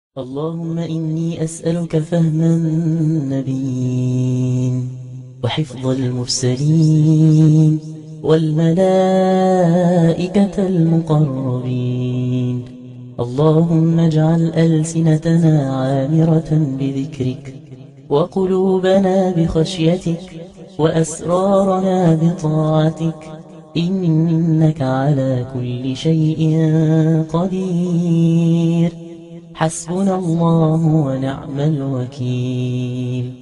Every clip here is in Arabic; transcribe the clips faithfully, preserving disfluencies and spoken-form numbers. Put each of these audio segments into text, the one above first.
اللهم إني أسألك فهم النبيين وحفظ المرسلين والملائكة المقربين. اللهم اجعل ألسنتنا عامرة بذكرك وقلوبنا بخشيتك وأسرارنا بطاعتك، إنك على كل شيء قدير. حسبنا الله ونعم الوكيل.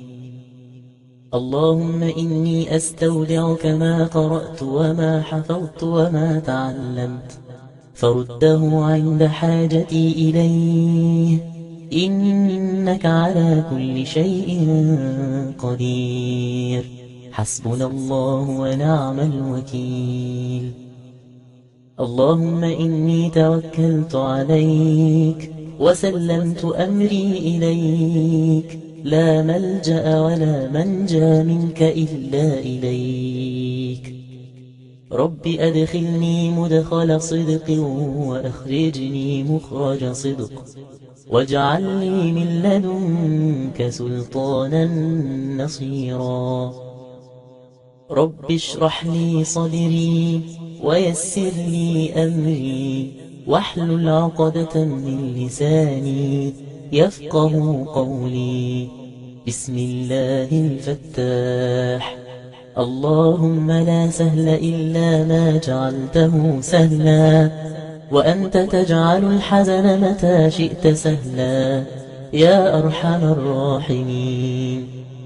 اللهم إني أستودعك ما قرأت وما حفظت وما تعلمت، فرده عند حاجتي إليه، إنك على كل شيء قدير. حسبنا الله ونعم الوكيل. اللهم إني توكلت عليك وسلمت أمري إليك، لا ملجأ ولا منجى منك إلا إليك. رب أدخلني مدخل صدق وأخرجني مخرج صدق، واجعل لي من لدنك سلطانا نصيرا. رب اشرح لي صدري ويسر لي أمري، واحلل عقدة من لساني يفقه قولي. بسم الله الفتاح. اللهم لا سهل إلا ما جعلته سهلا، وأنت تجعل الحزن متى شئت سهلا، يا أرحم الراحمين.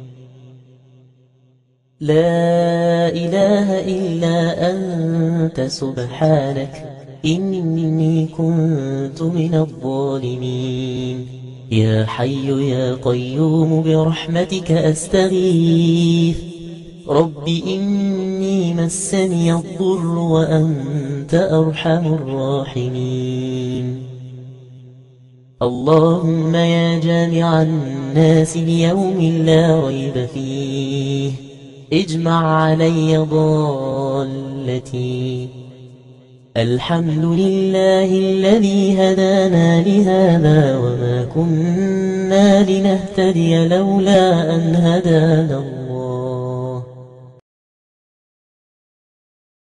لا إله إلا أنت سبحانك إني كنت من الظالمين. يا حي يا قيوم برحمتك أستغيث. رب إني مسني الضر وأنت أرحم الراحمين. اللهم يا جامع الناس ليوم لا ريب فيه، اجمع علي ضالتي. الحمد لله الذي هدانا لهذا وما كنا لنهتدي لولا أن هدانا الله.